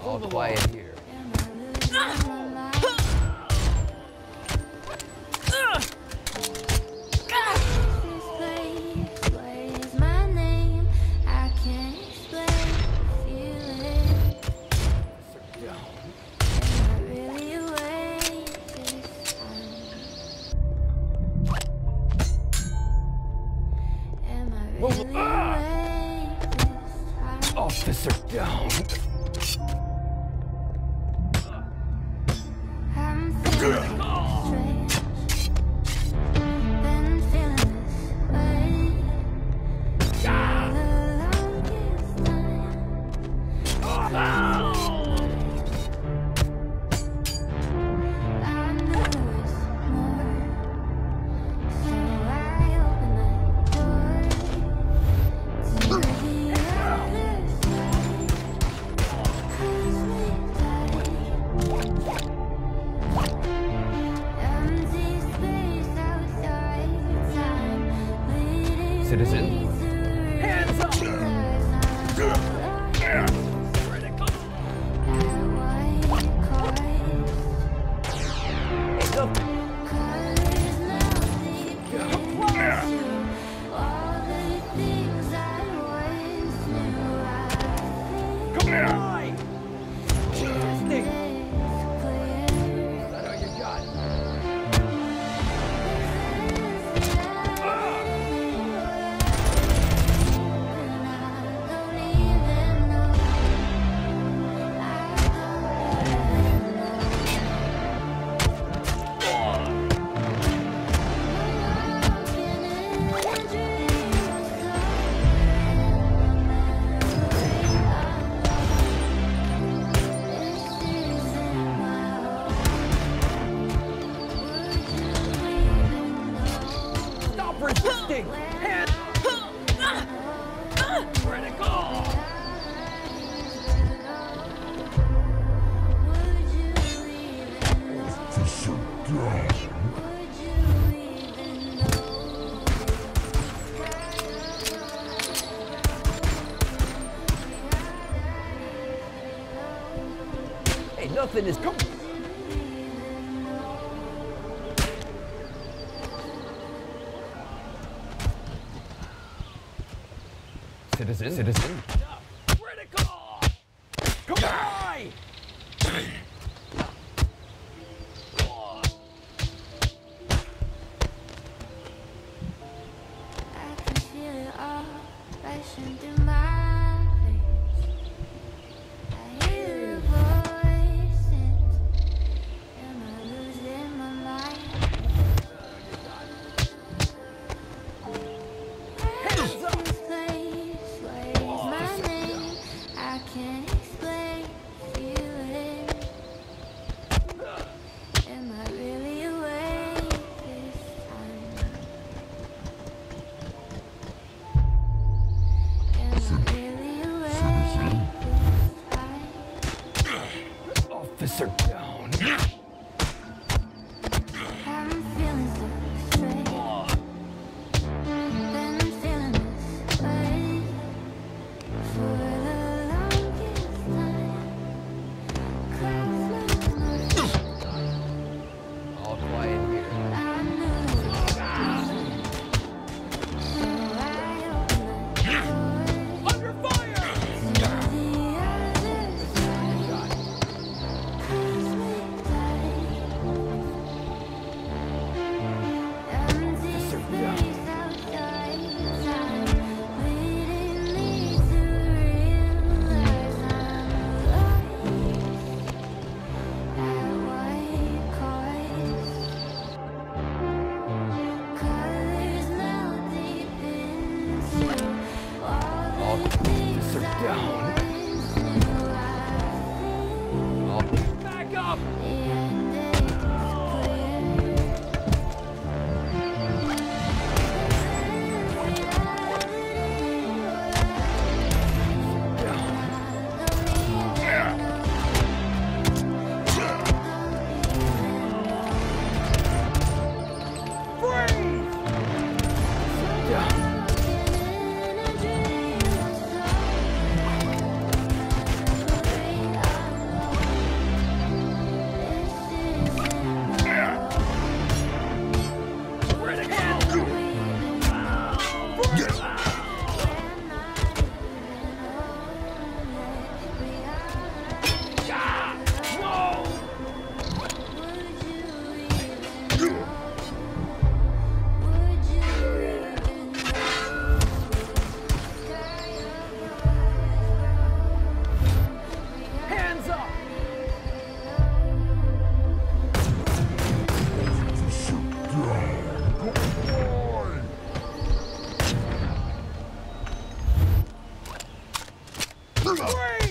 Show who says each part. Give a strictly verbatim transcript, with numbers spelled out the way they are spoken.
Speaker 1: All quiet here. Officer down. Citizen, hands up! Come here! Resisting! Hand! Critical! Hey, nothing is coming. Citizen, citizen. Critical! Come on!
Speaker 2: I can feel it all rushing through my veins. I hear the voices. Am I losing my mind?
Speaker 1: Hands up!
Speaker 2: Can't explain feeling. Am I really awake this time? Am I really awake this time?
Speaker 1: Officer down.
Speaker 2: I'm feeling so strange. Been feeling this way for the
Speaker 1: All quiet here. Under fire! Free!